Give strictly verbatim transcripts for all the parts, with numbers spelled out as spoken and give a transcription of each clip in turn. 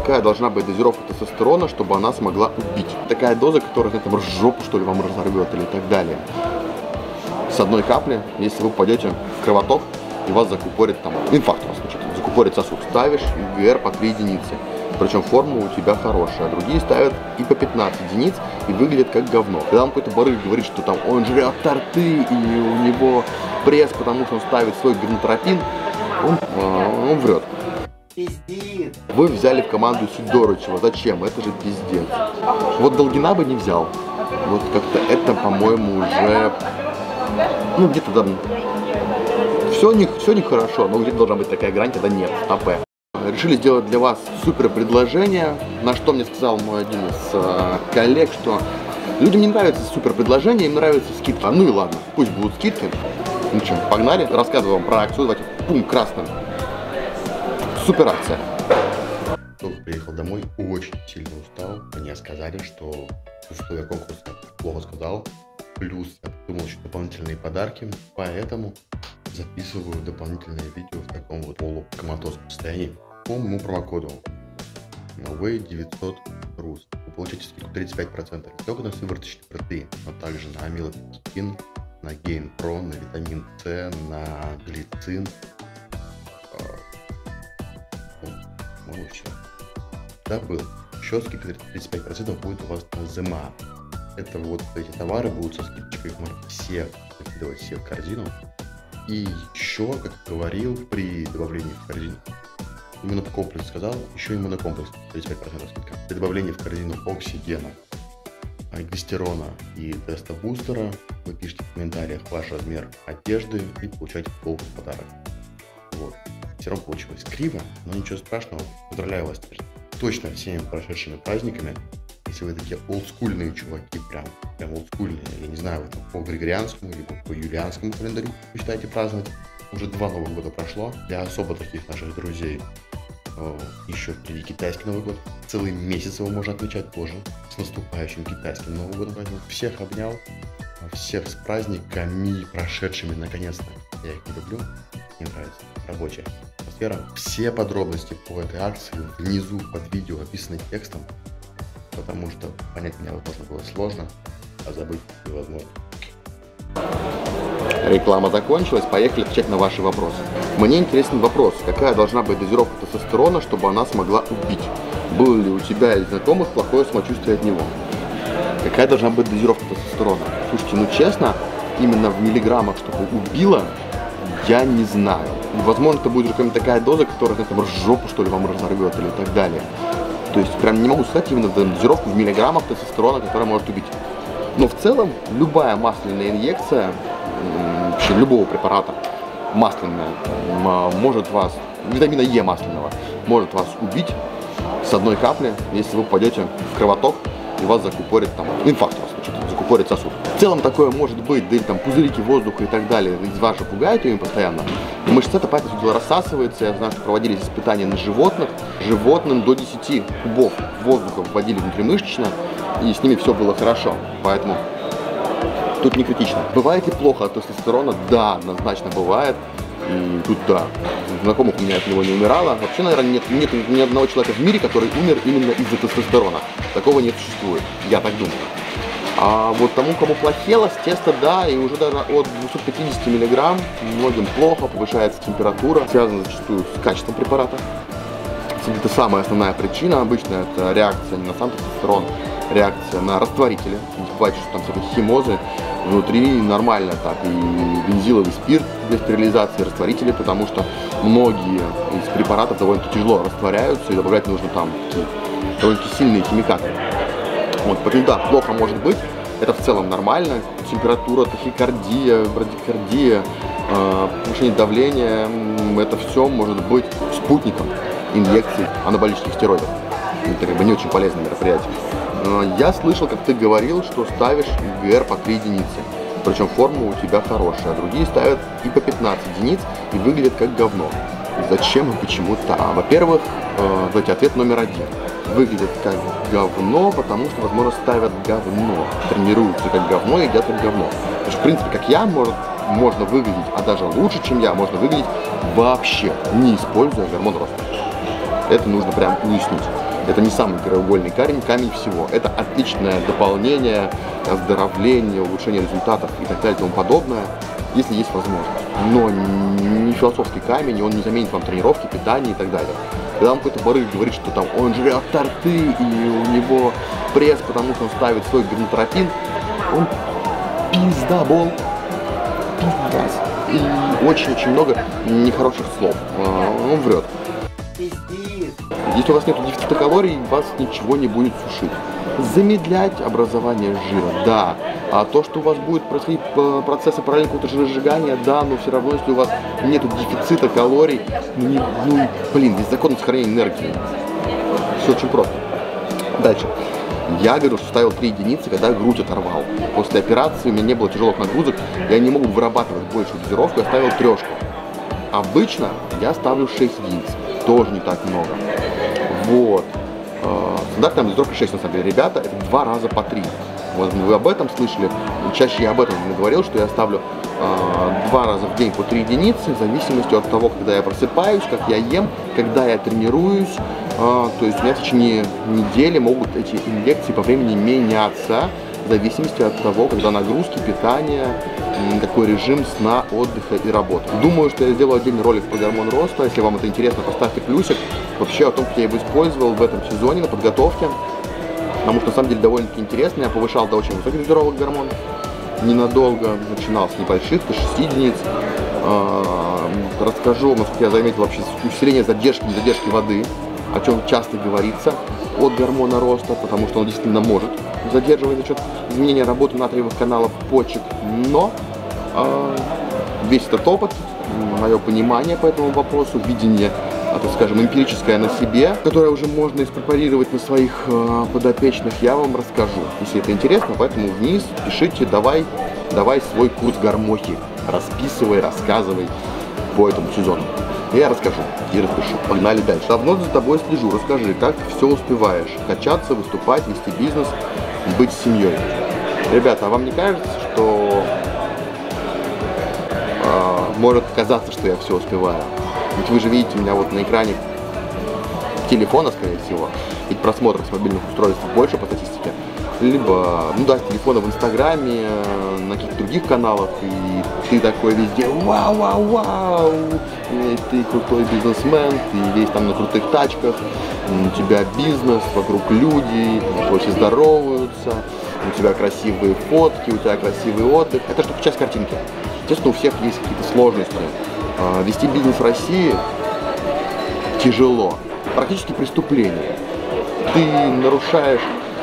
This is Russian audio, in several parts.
какая должна быть дозировка тестостерона, чтобы она смогла убить. Такая доза, которая, знаете, там, жопу, что ли, вам разорвет или так далее. С одной капли, если вы попадете в кровоток, и вас закупорит там, инфаркт у вас случится, закупорит сосуд. Ставишь ИГР по три единицы, причем форма у тебя хорошая, а другие ставят и по пятнадцать единиц, и выглядят как говно. Когда вам какой-то барык говорит, что там он жрет торты, и у него пресс, потому что он ставит свой гонотропин, он, он врет. Пиздец. Вы взяли в команду Сидорычева. Зачем? Это же пиздец. Вот Долгина бы не взял. Вот как-то это, по-моему, уже... Ну, где-то там... Все не, все не хорошо, но где-то должна быть такая грань, когда нет. АП. Решили сделать для вас супер предложение, на что мне сказал мой один из э, коллег, что людям не нравится супер предложение, им нравится скидка. Ну и ладно, пусть будут скидки. Ну что, погнали? Рассказываю вам про акцию. Давайте, пум, красным. Супер акция. Только приехал домой, очень сильно устал. Мне сказали, что условия конкурса плохо сказал. Плюс я придумал еще дополнительные подарки, поэтому записываю дополнительные видео в таком вот полукоматозном состоянии. По моему промокоду новый девятьсот рус вы получаете скидку тридцать пять процентов не только на сывороточный протеин, но также на амилопекин, на гейн-про, на витамин С, на глицин. Ну, все. Да, был. Еще скидка тридцать пять процентов будет у вас на ЗМА. Это вот эти товары будут со скидочкой, их можно все закидывать все в корзину. И еще, как говорил, при добавлении в корзину, иммунокомплекс сказал, еще иммунокомплекс тридцать пять процентов скидка. При добавлении в корзину оксигена, гистерона и теста-бустера вы пишите в комментариях ваш размер одежды и получаете футболку в подарок. Вот. Все равно получилось криво, но ничего страшного. Поздравляю вас теперь точно всеми прошедшими праздниками. Если вы такие олдскульные чуваки, прям, прям олдскульные, я не знаю, вы там по григорианскому либо по юлианскому календарю мечтаете праздновать, уже два Новых года прошло. Для особо таких наших друзей о, еще впереди китайский Новый год. Целый месяц его можно отмечать тоже с наступающим китайским Новым годом. Всех обнял, всех с праздниками прошедшими наконец-то. Я их не люблю, мне нравится рабочая атмосфера. Все подробности по этой акции внизу под видео описаны текстом, потому что понять меня, возможно, было сложно, а забыть невозможно. Реклама закончилась, поехали отвечать на ваши вопросы. Мне интересен вопрос, какая должна быть дозировка тестостерона, чтобы она смогла убить? Было ли у тебя или знакомых плохое самочувствие от него? Какая должна быть дозировка тестостерона? Слушайте, ну честно, именно в миллиграммах, чтобы убило, я не знаю. Возможно, это будет какая-то такая доза, которая там жопу, что ли, вам разорвет или так далее. То есть прям не могу сказать именно дозировку в миллиграммах тестостерона, которая может убить. Но в целом любая масляная инъекция, вообще любого препарата масляная, может вас, витамина Е масляного, может вас убить с одной капли, если вы попадете в кровоток и вас закупорит там, инфаркт у вас случится, закупорит сосуд. В целом такое может быть, да или там пузырики воздуха и так далее, из вас же пугают ее постоянно. И мышца-то по этому делу рассасывается. Я знаю, что проводились испытания на животных. Животным до десяти кубов воздуха вводили внутримышечно, и с ними все было хорошо. Поэтому тут не критично. Бывает и плохо от тестостерона? Да, однозначно бывает. И тут да, знакомых у меня от него не умирало. Вообще, наверное, нет, нет ни одного человека в мире, который умер именно из-за тестостерона. Такого не существует, я так думаю. А вот тому, кому плохело, с теста, да, и уже даже от двухсот пятидесяти миллиграмм многим плохо, повышается температура, связано зачастую с качеством препарата. Это самая основная причина обычно, это реакция не на сам тестостерон, реакция на растворители. Не забывайте, что там всякие химозы внутри нормально так, и бензиловый спирт для стерилизации растворители, потому что многие из препаратов довольно тяжело растворяются, и добавлять нужно там такие довольно сильные химикаты. Вот, поэтому да, плохо может быть, это в целом нормально, температура, тахикардия, брадикардия, э, повышение давления, это все может быть спутником инъекций анаболических стероидов. Это как бы не очень полезное мероприятие. Э, я слышал, как ты говорил, что ставишь ИГР по три единицы, причем форма у тебя хорошая, а другие ставят и по пятнадцать единиц и выглядят как говно. Зачем и почему так? Во-первых, э, давайте ответ номер один. Выглядят как говно, потому что, возможно, ставят говно, тренируются как говно и едят как говно. Потому что, в принципе, как я, может, можно выглядеть, а даже лучше, чем я, можно выглядеть вообще, не используя гормон роста. Это нужно прям уяснить. Это не самый краеугольный камень, камень всего. Это отличное дополнение, оздоровление, улучшение результатов и так далее и тому подобное, если есть возможность. Но не философский камень, и он не заменит вам тренировки, питание и так далее. Когда вам какой-то барык говорит, что там он жрет торты, и у него пресс, потому что он ставит свой гонотропин, он пиздабол, пиздас. И очень-очень много нехороших слов. Он врет. Если у вас нет дефицита калорий, вас ничего не будет сушить. Замедлять образование жира, да. А то, что у вас будет происходить процессы параллельного какого-то жиросжигания, да, но все равно, если у вас нет дефицита калорий, ну, не, ну блин, есть закон сохранения энергии. Все очень просто. Дальше. Я говорю, что ставил три единицы, когда грудь оторвал. После операции у меня не было тяжелых нагрузок, я не мог вырабатывать большую дозировку, я ставил трешку. Обычно я ставлю шесть единиц, тоже не так много. Вот. Стандартная дозировка шесть, на самом деле, ребята, это два раза по три. Вот вы об этом слышали, чаще я об этом не говорил, что я ставлю э, два раза в день по три единицы, в зависимости от того, когда я просыпаюсь, как я ем, когда я тренируюсь. Э, то есть у меня в течение недели могут эти инъекции по времени меняться, в зависимости от того, когда нагрузки, питание, какой режим сна, отдыха и работы. Думаю, что я сделаю отдельный ролик по гормону роста. Если вам это интересно, поставьте плюсик. Вообще о том, как я его использовал в этом сезоне на подготовке. Потому что на самом деле довольно-таки интересно. Я повышал до очень высоких дозировок гормон. Ненадолго. Начинал с небольших, до шести единиц. Расскажу вам, насколько я заметил вообще усиление задержки, не задержки воды, о чем часто говорится от гормона роста, потому что он действительно может задерживать за счет изменения работы натриевых каналов почек. Но э, весь этот опыт, мое понимание по этому вопросу, видение, а, так скажем, эмпирическое на себе, которое уже можно инкорпорировать на своих э, подопечных, я вам расскажу, если это интересно. Поэтому вниз пишите, давай, давай свой курс гормохи, расписывай, рассказывай по этому сезону. Я расскажу и распишу. Погнали дальше. Давно за тобой слежу. Расскажи, как ты все успеваешь? Качаться, выступать, вести бизнес, быть семьей. Ребята, а вам не кажется, что э, может казаться, что я все успеваю? Ведь вы же видите меня вот на экране телефона, скорее всего, ведь просмотров с мобильных устройств больше по статистике. Либо, ну да, с телефона в Инстаграме, на каких-то других каналах, и ты такой везде вау-вау-вау, ты крутой бизнесмен, ты весь там на крутых тачках, у тебя бизнес, вокруг люди, все здороваются, у тебя красивые фотки, у тебя красивый отдых. Это только часть картинки. Естественно, у всех есть какие-то сложности. Вести бизнес в России тяжело, практически преступление. Ты нарушаешь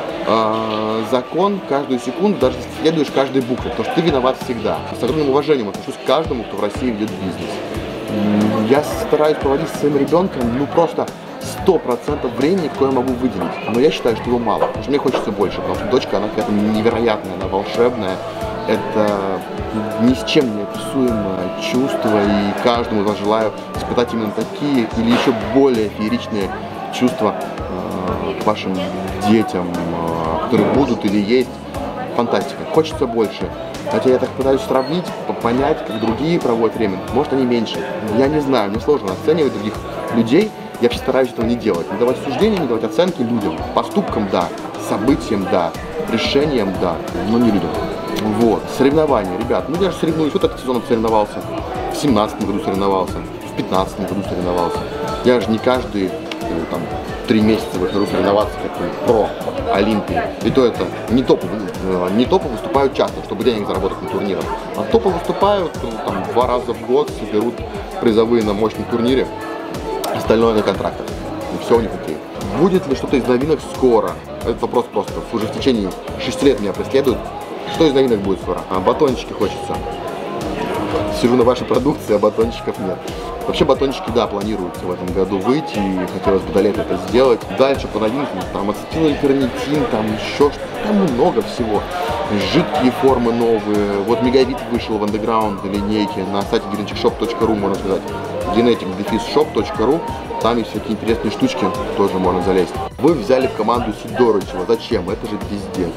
закон каждую секунду, даже следуешь каждой букве, потому что ты виноват всегда. С огромным уважением отношусь к каждому, кто в России ведет бизнес. Я стараюсь проводить со своим ребенком, ну просто сто процентов времени, какое я могу выделить. Но я считаю, что его мало, потому что мне хочется больше, потому что дочка, она какая-то невероятная, она волшебная. Это ни с чем не описуемое чувство, и каждому из вас желаю испытать именно такие или еще более фееричные чувства к вашим детям, которые будут или есть. Фантастика. Хочется больше. Хотя я так пытаюсь сравнить, понять, как другие проводят время. Может, они меньше. Я не знаю, мне сложно оценивать других людей. Я вообще стараюсь этого не делать. Не давать суждения, не давать оценки людям. Поступкам – да. Событиям – да. Решениям – да. Но не людям. Вот. Соревнования. Ребят, ну я же соревнуюсь. Вот этот сезон соревновался. В семнадцатом году соревновался. В пятнадцатом году соревновался. Я же не каждый там три месяца выхожу соревноваться как про Олимпии. И то это не топы, не топы выступают часто, чтобы денег заработать на турнирах. А топы выступают там, два раза в год, соберут призовые на мощном турнире, остальное на контрактах. И все у них окей. Будет ли что-то из новинок скоро? Этот вопрос просто уже в течение шести лет меня преследует. Что из новинок будет скоро? А, батончики хочется. Сижу на вашей продукции, а батончиков нет. Вообще батончики, да, планируется в этом году выйти, и хотелось бы до лета это сделать. Дальше по новинкам, там ацетилальтернитин, там еще что-то, там много всего. Жидкие формы новые. Вот Мегавит вышел в андеграунд линейке на сайте генетик шоп точка ру, можно сказать. генетик шоп точка ру. Там есть всякие интересные штучки, тоже можно залезть. Вы взяли в команду Сидорычева. Зачем? Это же пиздец.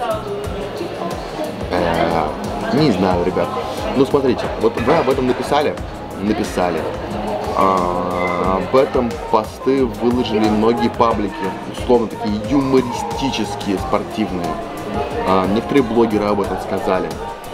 Э-э, не знаю, ребят. Ну, смотрите, вот вы об этом написали, написали. А, Об этом посты выложили многие паблики, условно такие юмористические, спортивные. Некоторые блогеры об этом сказали.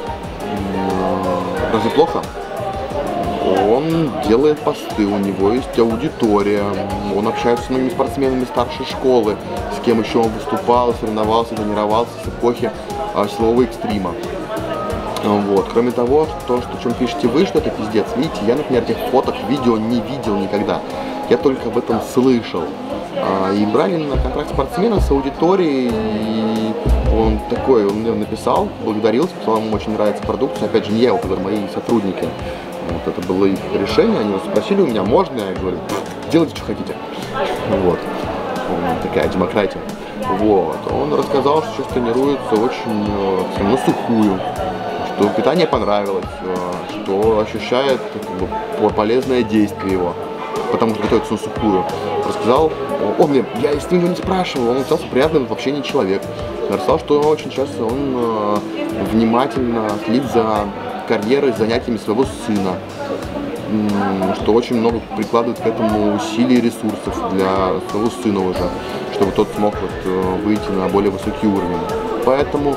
Разве плохо? Он делает посты, у него есть аудитория, он общается с многими спортсменами старшей школы, с кем еще он выступал, соревновался, тренировался с эпохи а, силового экстрима. Вот. Кроме того, то, что, о чем пишете вы, что это пиздец, видите, я, например, этих фоток, видео не видел никогда, я только об этом слышал. А, и брали на контракт спортсмена с аудиторией, и он такой, он мне написал, благодарился, сказал, ему очень нравится продукция, опять же, не я его, а мои сотрудники. Вот это было их решение, они спросили у меня, можно? Я говорю, делайте, что хотите. Вот. Такая демократия. Вот. Он рассказал, что сейчас тренируется очень на сухую, что питание понравилось, что ощущает как бы, полезное действие его, потому что готовится на сухую. Рассказал, он мне, я с ним не спрашивал, он оказался приятным в общении человек. Я рассказал, что очень часто он внимательно следит за карьерой, занятиями своего сына, что очень много прикладывает к этому усилий и ресурсов для своего сына уже, чтобы тот смог вот, выйти на более высокий уровень. Поэтому,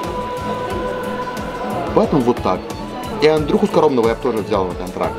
поэтому вот так. И Андрюху Скоромного я тоже взял на контракт.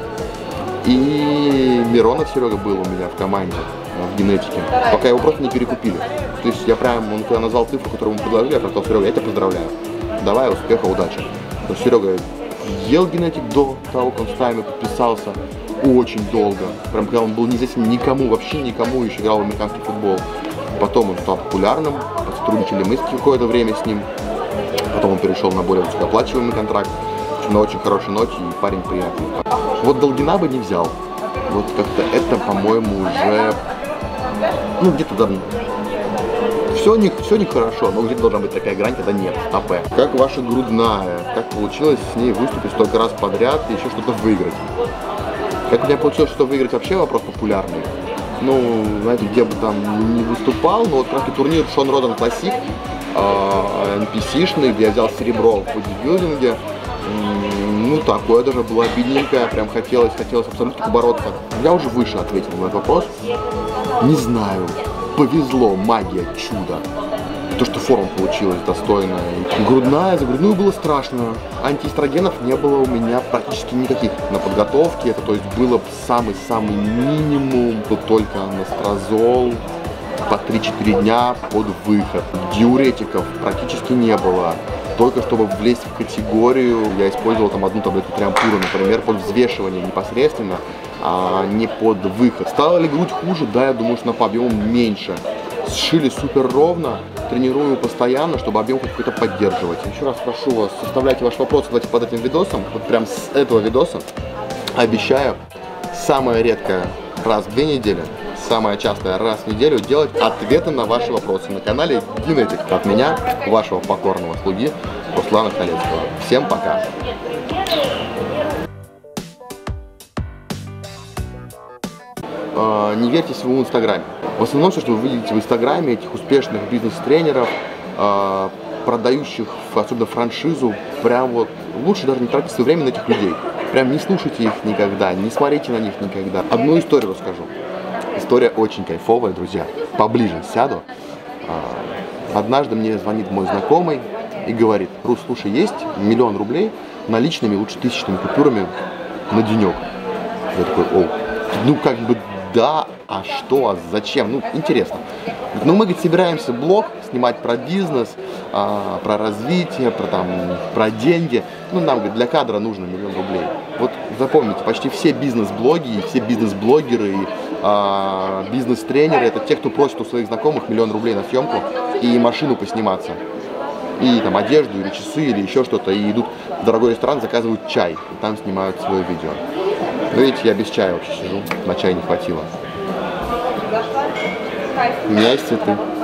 И Миронов Серега был у меня в команде, в генетике, пока его просто не перекупили. То есть я прям, он когда назвал цифру, которую ему предложили, я сказал, Серега, я тебя поздравляю. Давай, успеха, удачи. Но Серега ел генетик до того, как он с нами подписался очень долго. Прям когда он был неизвестен никому, вообще никому, еще играл в американский футбол. Потом он стал популярным, сотрудничали мы какое-то время с ним. Потом он перешел на более высокооплачиваемый контракт. На очень хорошей ноте, и парень приятный. Вот Долгина бы не взял. Вот как-то это, по-моему, уже, ну, где-то давно. Все не, все нехорошо, но где-то должна быть такая грань, когда нет, АП. Как ваша грудная? Как получилось с ней выступить столько раз подряд и еще что-то выиграть? Как у меня получилось что-то выиграть, вообще вопрос популярный. Ну, знаете, где бы там не выступал, но вот как и турнир Шон Родан Классик, эн пи си-шный, где я взял серебро в бодибилдинге. Ну, такое даже было обидненькое, прям хотелось, хотелось абсолютно бороться. Я уже выше ответил на этот вопрос. Не знаю, повезло, магия, чудо. То, что форма получилась достойная. Грудная, за грудную было страшно. Антиэстрогенов не было у меня практически никаких на подготовке. Это, то есть, было самый-самый минимум, то только анастрозол по три-четыре дня под выход. Диуретиков практически не было. Только чтобы влезть в категорию, я использовал там одну таблетку триампура, например, под взвешивание непосредственно, а не под выход. Стала ли грудь хуже? Да, я думаю, что на по объему меньше. Сшили супер ровно, тренирую постоянно, чтобы объем какой-то поддерживать. Еще раз прошу вас, составляйте ваши вопросы, давайте под этим видосом, вот прям с этого видоса. Обещаю, самое редкое раз в две недели, самое частое раз в неделю делать ответы на ваши вопросы на канале Генетик. От меня, вашего покорного слуги Руслана Халецкого. Всем пока! Не верьте всему в Инстаграме. В основном все, что вы видите в Инстаграме, этих успешных бизнес-тренеров, продающих, особенно франшизу, прям вот лучше даже не тратить свое время на этих людей. Прям не слушайте их никогда, не смотрите на них никогда. Одну историю расскажу. История очень кайфовая, друзья. Поближе сяду. Однажды мне звонит мой знакомый и говорит: Рус, слушай, есть миллион рублей наличными, лучше тысячными купюрами на денек. Я такой: о, ну как бы да, а что, а зачем? Ну, интересно. Ну, мы, говорит, собираемся блог снимать про бизнес, а, про развитие, про, там, про деньги. Ну, нам, говорит, для кадра нужно миллион рублей. Вот запомните, почти все бизнес-блоги, и все бизнес-блогеры, и а, бизнес-тренеры — это те, кто просит у своих знакомых миллион рублей на съемку и машину посниматься. И там одежду, или часы, или еще что-то. И идут в дорогой ресторан, заказывают чай, и там снимают свое видео. Но видите, я без чая вообще сижу, на чай не хватило. У меня есть цветы.